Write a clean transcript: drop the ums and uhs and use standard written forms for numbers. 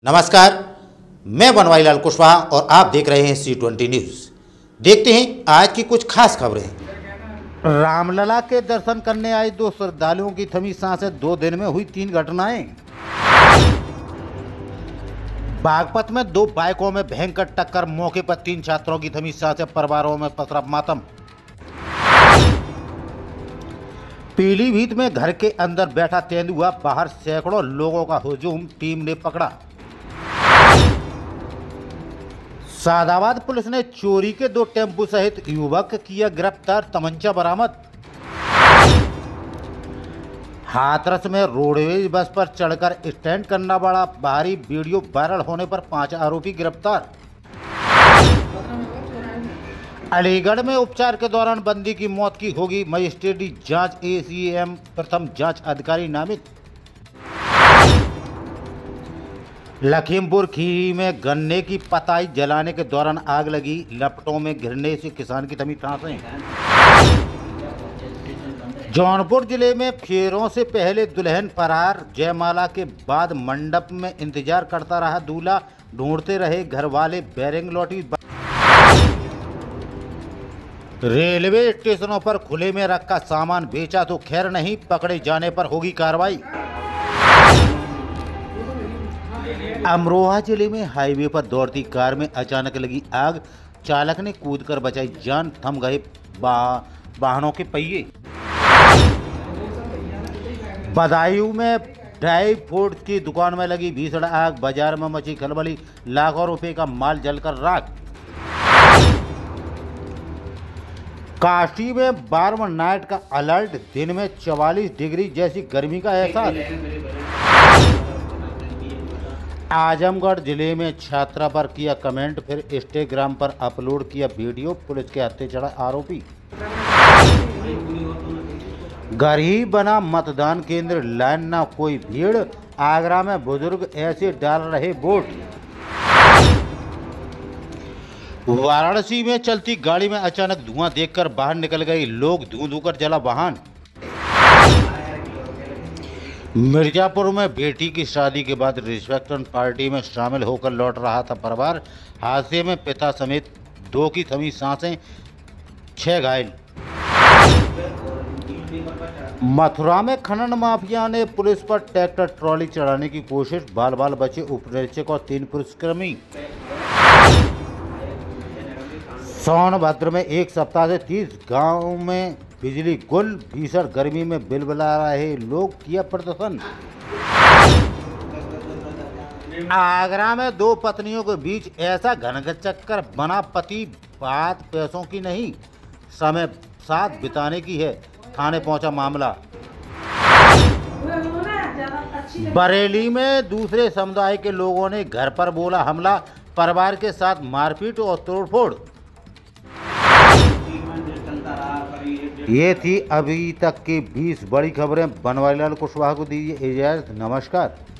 नमस्कार, मैं बनवारीलाल कुशवाहा और आप देख रहे हैं C20 न्यूज़। देखते हैं आज की कुछ खास खबरें। रामलला के दर्शन करने आए दो श्रद्धालुओं की थमी सांसें, 2 दिन में हुई 3 घटनाएं। बागपत में 2 बाइकों में भयंकर टक्कर, मौके पर 3 छात्रों की थमी सांसें, परिवारों में पसरा मातम। पीलीभीत में घर के अंदर बैठा तेंदुआ, बाहर सैकड़ों लोगों का हुजूम, टीम ने पकड़ा। सादाबाद पुलिस ने चोरी के 2 टेम्पो सहित युवक किया गिरफ्तार, तमंचा बरामद। हाथरस में रोडवेज बस पर चढ़कर स्टैंड करना पड़ा भारी, वीडियो वायरल होने पर 5 आरोपी गिरफ्तार। अलीगढ़ में उपचार के दौरान बंदी की मौत की होगी मजिस्ट्रेटी जांच, ACM प्रथम जांच अधिकारी नामित। लखीमपुर खीरी में गन्ने की पताई जलाने के दौरान आग लगी, लपटों में घिरने से किसान की थमी सांसें। जौनपुर जिले में फेरों से पहले दुल्हन फरार, जयमाला के बाद मंडप में इंतजार करता रहा दूल्हा, ढूंढते रहे घरवाले, बैरिंग लौटी। रेलवे स्टेशनों पर खुले में रखा सामान बेचा तो खैर नहीं, पकड़े जाने पर होगी कार्रवाई। अमरोहा जिले में हाईवे पर दौड़ती कार में अचानक लगी आग, चालक ने कूदकर बचाई जान, थम गए वाहनों के पहिए। बदायूं में ड्राई फ्रूट की दुकान में लगी भीषण आग, बाजार में मची खलबली, लाखों रुपए का माल जलकर राख। काशी में बार्म नाइट का अलर्ट, दिन में 44 डिग्री जैसी गर्मी का एहसास। आजमगढ़ जिले में छात्रा पर किया कमेंट, फिर इंस्टाग्राम पर अपलोड किया वीडियो, पुलिस के हत्थे चढ़ा आरोपी। घर ही बना मतदान केंद्र, लाइन ना कोई भीड़, आगरा में बुजुर्ग ऐसे डाल रहे वोट। वाराणसी में चलती गाड़ी में अचानक धुआं देखकर बाहर निकल गए लोग, धू कर जला वाहन। मिर्जापुर में बेटी की शादी के बाद रिसेप्शन पार्टी में शामिल होकर लौट रहा था परिवार, हादसे में पिता समेत 2 की थमी सांसें, 6 घायल। मथुरा में खनन माफिया ने पुलिस पर ट्रैक्टर ट्रॉली चढ़ाने की कोशिश, बाल बाल बचे उपनिरीक्षक और 3 पुलिसकर्मी। सोनभद्र में एक सप्ताह से 30 गांव में बिजली गुल, भीषण गर्मी में बिलबिला रहे लोग, किया प्रदर्शन। आगरा में 2 पत्नियों के बीच ऐसा घनघट चक्कर बना, पति बात पैसों की नहीं समय साथ बिताने की है, थाने पहुंचा मामला। बरेली में दूसरे समुदाय के लोगों ने घर पर बोला हमला, परिवार के साथ मारपीट और तोड़फोड़। ये थी अभी तक की 20 बड़ी खबरें। बनवारीलाल कुशवाहा को दीजिए इजाजत, नमस्कार।